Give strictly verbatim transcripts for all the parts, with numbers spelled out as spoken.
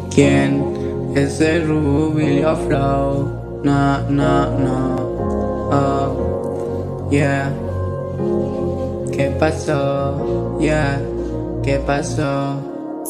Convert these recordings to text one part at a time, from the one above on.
¿Quién es el Rubilio Flow? No, no, no. Oh, yeah. ¿Qué pasó? Yeah. ¿Qué pasó?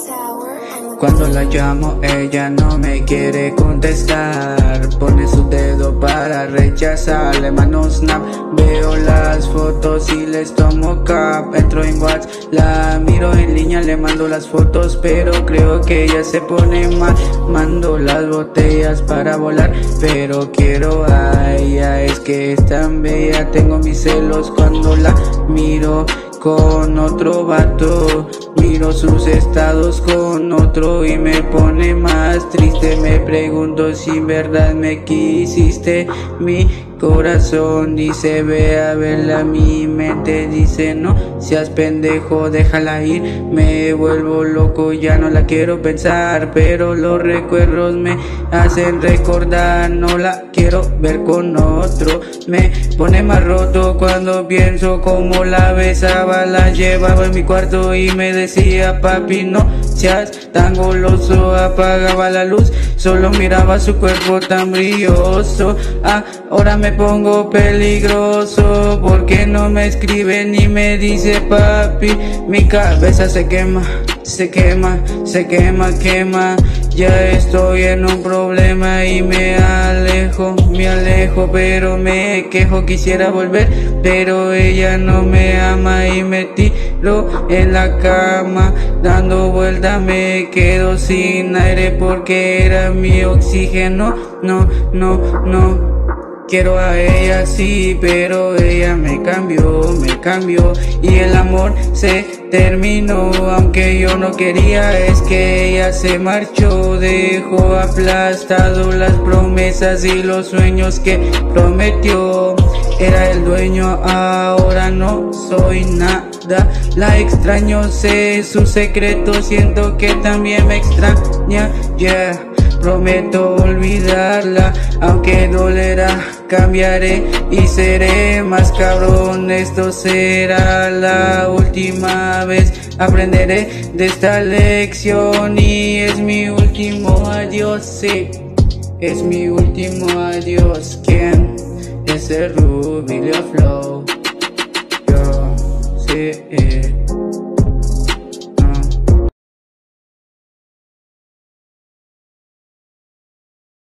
Cuando la llamo ella no me quiere contestar. Pone su dedo para rechazar. Le mando un snap, veo las fotos y les tomo cap. Entro en WhatsApp, la miro en línea, le mando las fotos, pero creo que ella se pone mal. Mando las botellas para volar, pero quiero a ella. Es que es tan bella, tengo mis celos cuando la miro con otro vato. Miro sus estados con otro y me pone más triste. Me pregunto si en verdad me quisiste. Mi corazón dice ve a verla, mi mente dice no seas pendejo, déjala ir. Me vuelvo loco, ya no la quiero pensar, pero los recuerdos me hacen recordar. No la quiero ver con otro. Me pone más roto cuando pienso cómo la besaba. La llevaba en mi cuarto y me decía papi no seas tan goloso. Apagaba la luz, solo miraba su cuerpo tan brilloso. Ahora me pongo peligroso porque no me escribe ni me dice papi. Mi cabeza se quema, se quema, se quema, quema. Ya estoy en un problema y me alejo, me alejo, pero me quejo. Quisiera volver, pero ella no me ama y me tiro en la cama. Dando vueltas me quedo sin aire porque era mi oxígeno. No, no, no. Quiero a ella sí, pero ella me cambió, me cambió y el amor se terminó. Aunque yo no quería, es que ella se marchó. Dejó aplastado las promesas y los sueños que prometió. Era el dueño, ahora no soy nada. La extraño, sé su secreto, siento que también me extraña, yeah. Prometo olvidarla, aunque dolerá, cambiaré y seré más cabrón. Esto será la última vez, aprenderé de esta lección y es mi último adiós, sí, es mi último adiós. ¿Quién es el Rubilio Flow? Yo, sí.